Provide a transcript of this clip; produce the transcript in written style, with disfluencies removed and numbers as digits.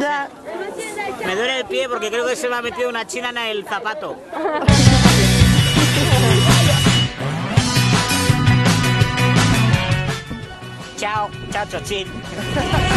Ya. Me duele el pie porque creo que se me ha metido una china en el zapato. Chao, chao, chochín.